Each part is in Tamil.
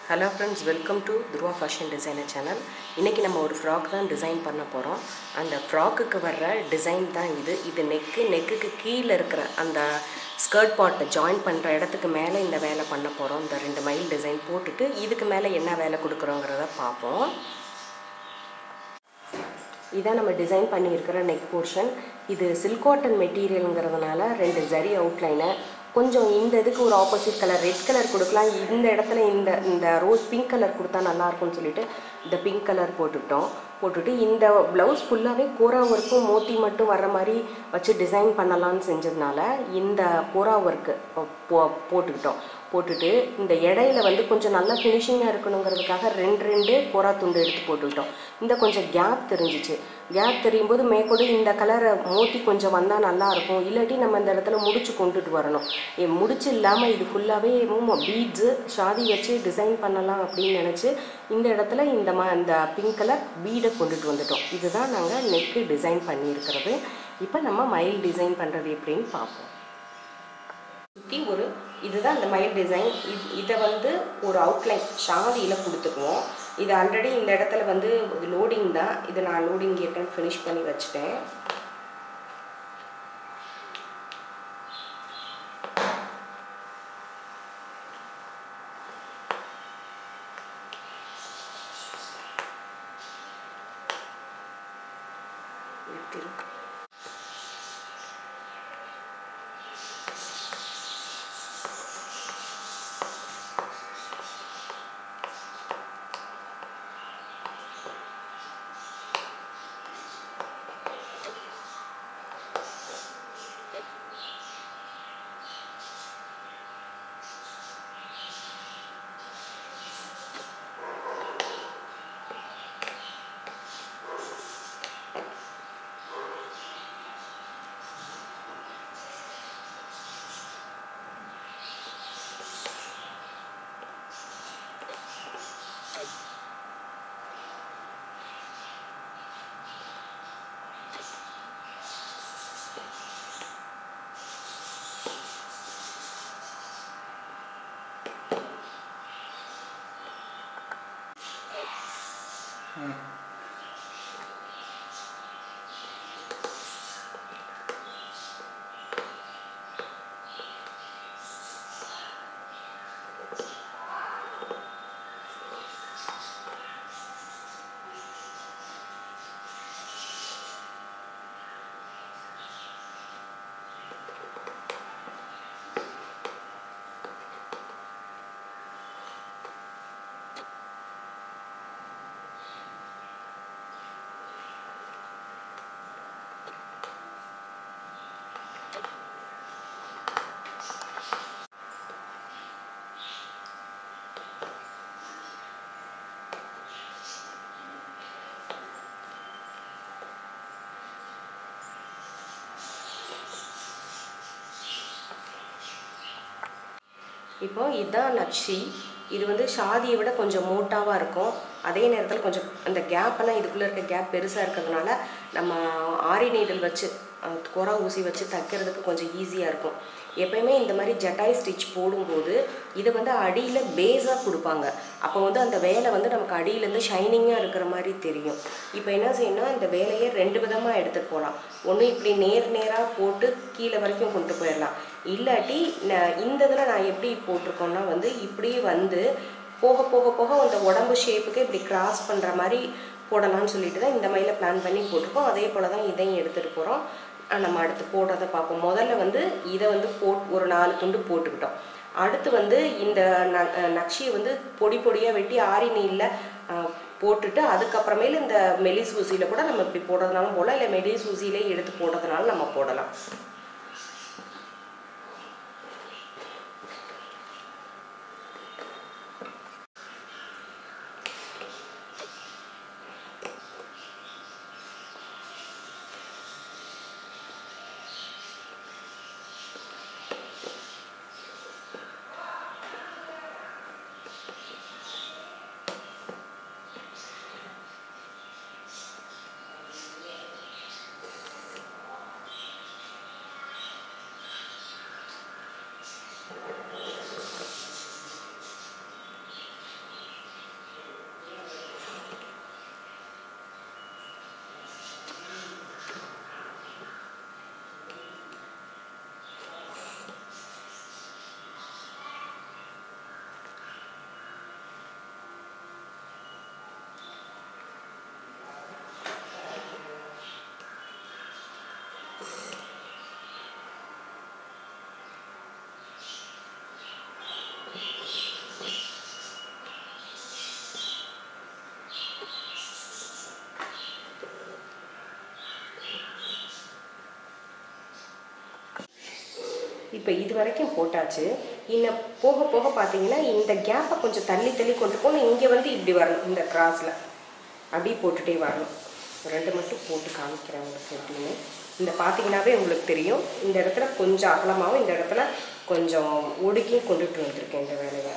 Hello friends, welcome to Dhruva Fashion Designer channel. இன்னைக்கு நம்ம ஒரு frock தான் டிசைன் பண்ண போறோம். அந்த frockக்கு வர்ற டிசைன் தான் இது நெக்குக்கு கீழ இருக்கிற அந்த ஸ்கர்ட் பார்ட் ஜாயின் பண்ற இடத்துக்கு மேலே இந்த வேலை பண்ண போறோம். இந்த 2 மைல் டிசைன் போட்டுட்டு இதுக்கு மேலே என்ன வேலை கொடுக்கறோம்ங்கறத பாப்போம். இத நம்ம டிசைன் பண்ணி இருக்கிற neck portion. இது silk cotton மெட்டீரியல்ங்கறதனால 2 ஜரி அவுட்லைனர் கொஞ்சம் இந்த இதுக்கு ஒரு ஆப்போசிட் கலர் ரெட் கலர் கொடுக்கலாம். இந்த இடத்துல இந்த ரோஸ் பிங்க் கலர் கொடுத்தா நல்லா இருக்கும்னு சொல்லிட்டு இந்த பிங்க் கலர் போட்டுட்டு இந்த ப்ளவுஸ் ஃபுல்லாவே கோரா வர்க்கும் மோத்தி மட்டும் வர மாதிரி வச்சு டிசைன் பண்ணலாம்னு செஞ்சதுனால இந்த கோரா வர்க் போட்டுட்டு இந்த எடையில வந்து கொஞ்சம் நல்ல ஃபினிஷிங்கா இருக்கணும்ங்கிறதுக்காக ரெண்டு கோரா துண்டு எடுத்து போட்டுட்டோம். இந்த கொஞ்சம் கேப் தெரிஞ்சிச்சு. கேப் தெரியும்போது மேற்கொண்டு இந்த கலர் மோத்தி கொஞ்சம் வந்தா நல்லா இருக்கும். இல்லாட்டி நம்ம இந்த இடத்துல முடிச்சு கொண்டுட்டு வரணும். முடிச்சு இல்லாம இது ஃபுல்லாவே பீட்ஸ் ஷாதி வச்சு டிசைன் பண்ணலாம் அப்படின்னு நினைச்சு இந்த இடத்துல இந்த பிங்க் கலர் பீட கொண்டுட்டு வந்துட்டோம். இதுதான் நாங்க நெக் டிசைன் பண்ணி இருக்கிறது. இப்போ நம்ம மயில் டிசைன் பண்றது எப்படின்னு பார்ப்போம். இதுதான் அந்த மயில் டிசைன். இத வந்து ஒரு அவுட்லைன் ஷாதியில கொடுத்துக்குவோம். இது ஆல்ரெடி இந்த இடத்துல வந்து லோடிங் தான். இது நான் லோடிங் ஏற்கனவே ஃபினிஷ் பண்ணி வச்சிட்டேன். இப்போ இதுதான் நக்ஷி. இது வந்து ஷாதியை விட கொஞ்சம் மோட்டாவா இருக்கும். அதே நேரத்தில் கொஞ்சம் அந்த கேப் எல்லாம் இதுக்குள்ள இருக்க கேப் பெருசா இருக்கிறதுனால நம்ம ஆரி நீடில் வச்சு கோரா ஊசி வச்சு தைக்கிறதுக்கு கொஞ்சம் ஈஸியா இருக்கும். எப்பயுமே இந்த மாதிரி ஜட்டாய் ஸ்டிச் போடும்போது இதை வந்து அடியில பேஸா கொடுப்பாங்க. அப்போ வந்து அந்த வேலை வந்து நமக்கு அடியில இருந்து ஷைனிங்கா இருக்கிற மாதிரி தெரியும். இப்போ என்ன செய்யணும், இந்த வேலையை 2 விதமா எடுத்துட்டு போகலாம். ஒன்று இப்படி நேரா போட்டு கீழே வரைக்கும் கொண்டு போயிடலாம். இல்லாட்டி இந்த இதில் நான் எப்படி போட்டிருக்கோன்னா வந்து இப்படி வந்து போக அந்த உடம்பு ஷேப்புக்கு இப்படி கிராஸ் பண்ணுற மாதிரி போடலாம்னு சொல்லிட்டு தான் இந்த மயில பிளான் பண்ணி போட்டிருக்கோம். அதே போல் தான் இதையும் எடுத்துகிட்டு போகிறோம். நம்ம அடுத்து போடுறதை பார்ப்போம். முதல்ல வந்து இதை வந்து ஒரு 4 துண்டு போட்டுக்கிட்டோம். அடுத்து வந்து இந்த நக்ஷியை வந்து பொடியாக வெட்டி ஆரி நீலில் போட்டுட்டு அதுக்கப்புறமேல இந்த மெலிஸ் ஊசியில் கூட நம்ம இப்படி போடுறதுனாலும் போடலாம், இல்லை மெலிஸ் ஊசியிலே எடுத்து போடுறதுனால நம்ம போடலாம். இப்போ இது வரைக்கும் போட்டாச்சு. இன்னும் போக போக பார்த்தீங்கன்னா இந்த கேப்பை கொஞ்சம் தள்ளி தள்ளி கொண்டு போகணும். இங்கே வந்து இப்படி வரணும், இந்த கிராஸில் அப்படி போட்டுகிட்டே வரணும். 2 மட்டும் போட்டு காமிக்கிறேன் உங்களுக்கு எப்படின்னு. இந்த பார்த்தீங்கன்னாவே உங்களுக்கு தெரியும், இந்த இடத்துல கொஞ்சம் அகலமாகவும் இந்த இடத்துல கொஞ்சம் ஒடுக்கியும் கொண்டுட்டு வந்திருக்கேன் இந்த வேலையை.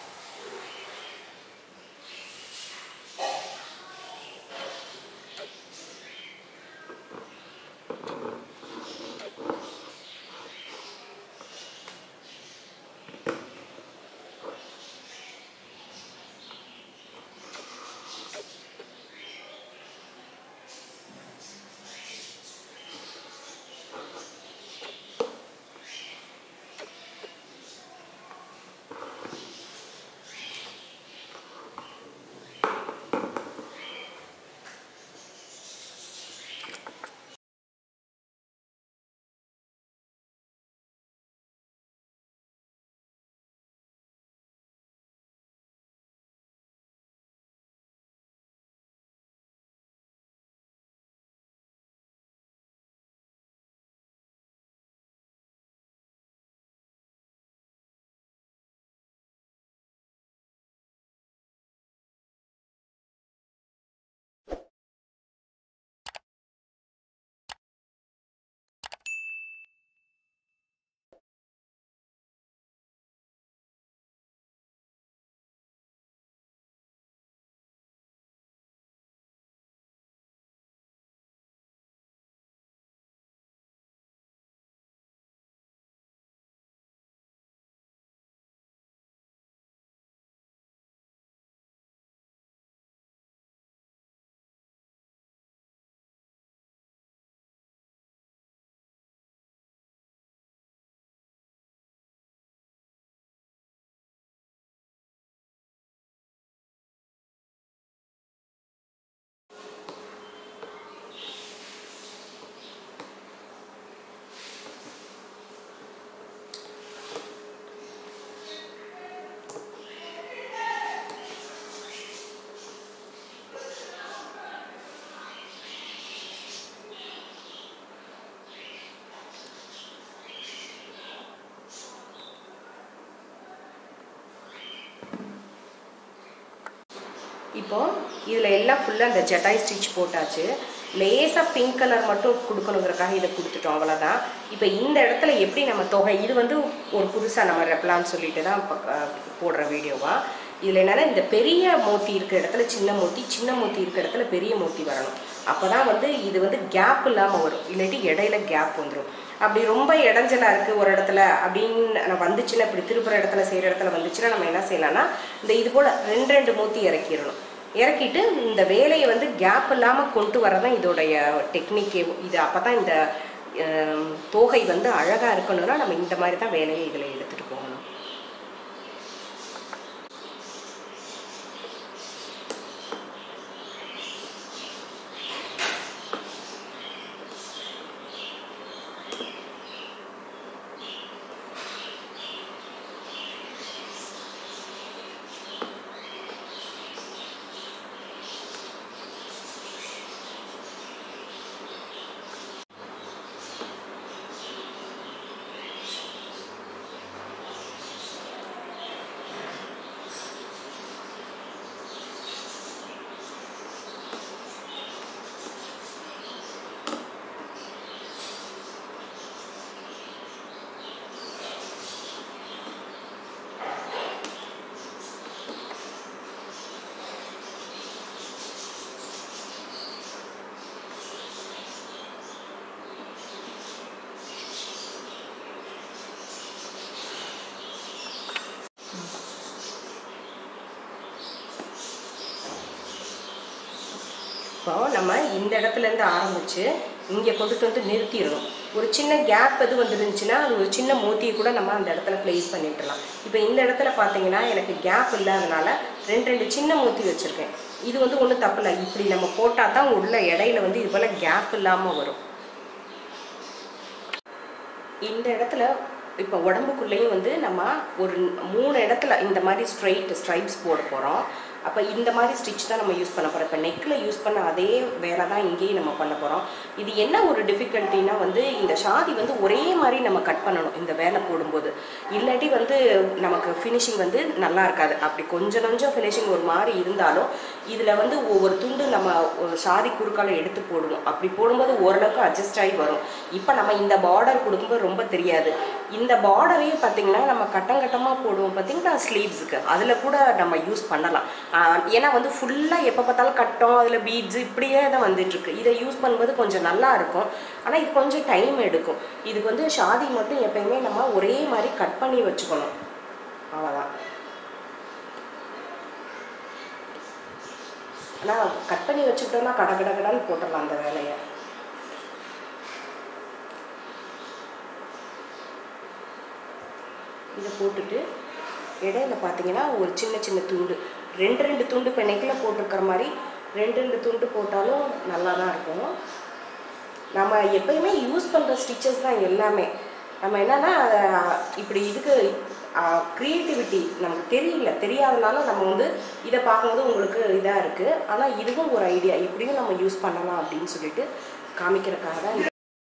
இப்போ இதில் எல்லாம் ஃபுல்லாக அந்த ஜட்டாய் ஸ்டிச் போட்டாச்சு. லேசாக பிங்க் கலர் மட்டும் கொடுக்கணுங்கிறக்காக இதை கொடுத்துட்டோம், அவ்வளோதான். இப்போ இந்த இடத்துல எப்படி நம்ம தொகை, இது வந்து ஒரு புதுசாக நம்ம ரெப்பலான்னு சொல்லிட்டு தான் போடுற வீடியோவா. இதில் என்னென்னா இந்த பெரிய மோத்தி இருக்கிற இடத்துல சின்ன மோத்தி, சின்ன மோத்தி இருக்கிற இடத்துல பெரிய மோத்தி வரணும். அப்போ தான் வந்து இது வந்து கேப் இல்லாமல் வரும், இல்லாட்டி இடையில கேப் வந்துடும். அப்படி ரொம்ப இடைஞ்சலாக இருக்குது ஒரு இடத்துல அப்படின்னு வந்துச்சுன்னா, இப்படி திருப்புற இடத்துல செய்கிற இடத்துல வந்துச்சுன்னா நம்ம என்ன செய்யலாம்னா, இந்த இது போல் 2 மோத்தி இறக்கிடணும். இறக்கிட்டு இந்த வேலையை வந்து கேப் இல்லாமல் கொண்டு வரதான் இதோடைய டெக்னிக்கே. இது அப்போ தான் இந்த தோகை வந்து அழகாக இருக்கணும்னா நம்ம இந்த மாதிரி தான் வேலையை இதில் எடுத்துகிட்டு போகணும். இப்போ நம்ம இந்த இடத்துலேருந்து ஆரம்பித்து இங்கே கொண்டுட்டு வந்து நிறுத்திடணும். ஒரு சின்ன கேப் எது வந்துருந்துச்சுன்னா அது ஒரு சின்ன மோத்தியை கூட நம்ம அந்த இடத்துல ப்ளேஸ் பண்ணிவிடலாம். இப்போ இந்த இடத்துல பார்த்தீங்கன்னா எனக்கு கேப் இல்லாதனால 2 சின்ன மோத்தி வச்சுருக்கேன். இது வந்து ஒன்றும் தப்பு இல்லை, இப்படி நம்ம போட்டால் தான் உள்ள இடையில வந்து இது போல் கேப் இல்லாமல் வரும். இந்த இடத்துல இப்போ உடம்புக்குள்ளேயும் வந்து நம்ம ஒரு 3 இடத்துல இந்த மாதிரி ஸ்ட்ரைப்ஸ் போட போகிறோம். அப்போ இந்த மாதிரி ஸ்டிச் தான் நம்ம யூஸ் பண்ண போகிறோம். இப்போ நெக்கில் யூஸ் பண்ண அதே வேலை தான் இங்கேயும் நம்ம பண்ண போகிறோம். இது என்ன ஒரு டிஃபிகல்ட்டினா வந்து இந்த ஷாதி வந்து ஒரே மாதிரி நம்ம கட் பண்ணணும் இந்த வேலை போடும்போது. இல்லாட்டி வந்து நமக்கு ஃபினிஷிங் வந்து நல்லா இருக்காது. அப்படி கொஞ்சம் ஃபினிஷிங் ஒரு மாதிரி இருந்தாலும் இதில் வந்து ஒவ்வொரு துண்டு நம்ம ஷாதி குறுக்கால எடுத்து போடுவோம். அப்படி போடும்போது ஓரளவுக்கு அட்ஜஸ்ட் ஆகி வரும். இப்போ நம்ம இந்த பார்டர் கொடுக்கும்போது ரொம்ப தெரியாது. இந்த பார்டரையே பார்த்தீங்கன்னா நம்ம கட்டமாக போடுவோம் பார்த்தீங்கன்னா ஸ்லீவ்ஸுக்கு, அதில் கூட நம்ம யூஸ் பண்ணலாம். ஏன்னா வந்து ஃபுல்லாக எப்போ பார்த்தாலும் கட்டம், அதில் பீட்ஸு இப்படியே தான் வந்துட்டுருக்கு. இதை யூஸ் பண்ணும்போது கொஞ்சம் நல்லா இருக்கும். ஆனால் இது கொஞ்சம் டைம் எடுக்கும். இதுக்கு வந்து ஷாதி மட்டும் எப்பயுமே நம்ம ஒரே மாதிரி கட் பண்ணி வச்சுக்கணும், அவ்வளோதான். ஆனால் கட் பண்ணி வச்சுக்கிட்டோம்னா கடகடன்னு போட்டுடலாம் அந்த வேலையை. இதை போட்டுட்டு இடையில பார்த்தீங்கன்னா ஒரு சின்ன துண்டு, 2 துண்டு இப்போ நெக்கில் போட்டிருக்கிற மாதிரி 2 துண்டு போட்டாலும் நல்லா தான் இருக்கும். நம்ம எப்பயுமே யூஸ் பண்ணுற ஸ்டிச்சஸ் தான் எல்லாமே. நம்ம என்னன்னா இப்படி இதுக்கு க்ரியேட்டிவிட்டி நமக்கு தெரியாதனால நம்ம வந்து இதை பார்க்கும்போது உங்களுக்கு இதாக இருக்குது. ஆனால் இதுவும் ஒரு ஐடியா, இப்படியும் நம்ம யூஸ் பண்ணலாம் அப்படின்னு சொல்லிட்டு காமிக்கிறதுக்காக தான்.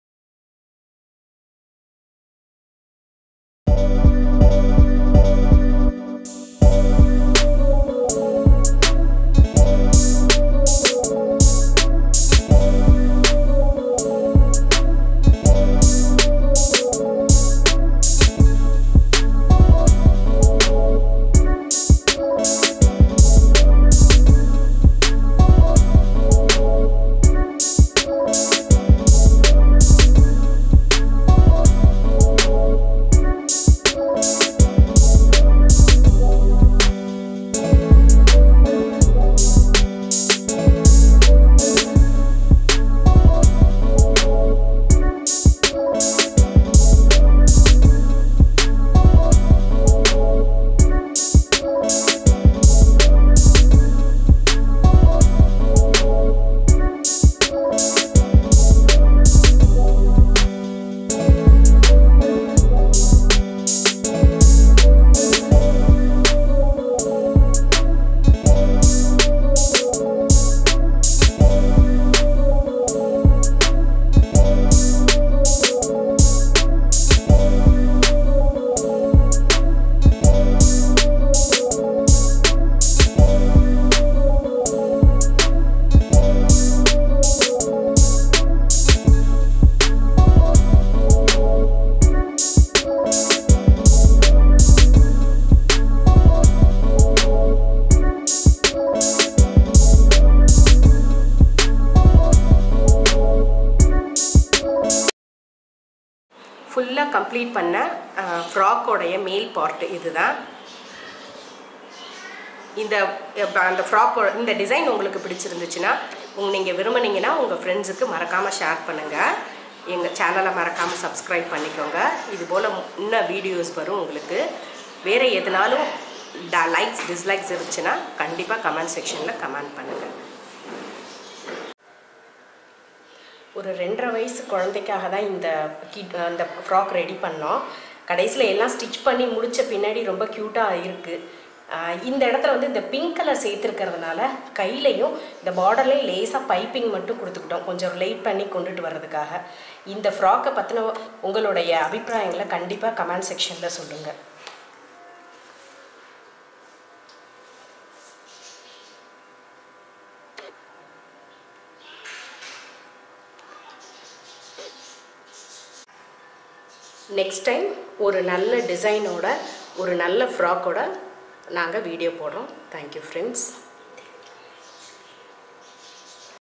ஃபுல்லாக கம்ப்ளீட் பண்ண ஃப்ராக்கோடைய மேல் பார்ட் இதுதான். அந்த ஃப்ராக்கோட இந்த டிசைன் உங்களுக்கு பிடிச்சிருந்துச்சுன்னா நீங்கள் விரும்புனீங்கன்னா உங்கள் ஃப்ரெண்ட்ஸுக்கு மறக்காமல் ஷேர் பண்ணுங்கள். எங்கள் சேனலை மறக்காமல் சப்ஸ்கிரைப் பண்ணிக்கோங்க. இதுபோல் இன்னும் வீடியோஸ் வரும் உங்களுக்கு. வேறு எதுனாலும் லைக்ஸ் டிஸ்லைக்ஸ் இருந்துச்சுன்னா கண்டிப்பாக கமெண்ட் செக்ஷனில் கமெண்ட் பண்ணுங்கள். ஒரு 2.5 வயசு குழந்தைக்காக தான் இந்த ஃப்ராக் ரெடி பண்ணோம். கடைசியில் எல்லாம் ஸ்டிச் பண்ணி முடித்த பின்னாடி ரொம்ப க்யூட்டாக இருக்குது. இந்த இடத்துல வந்து இந்த பிங்க் கலர் சேர்த்துருக்கிறதுனால கையிலையும் இந்த பார்டர்லேயும் லேசாக பைப்பிங் மட்டும் கொடுத்துக்கிட்டோம், கொஞ்சம் லைட் பண்ணி கொண்டுட்டு வர்றதுக்காக. இந்த ஃப்ராக்கை பற்றின உங்களுடைய அபிப்பிராயங்களை கண்டிப்பாக கமெண்ட் செக்ஷனில் சொல்லுங்கள். நெக்ஸ்ட் டைம் ஒரு நல்ல டிசைனோட ஒரு நல்ல ஃப்ராக்கோட நாங்கள் வீடியோ போடுறோம். Thank you friends.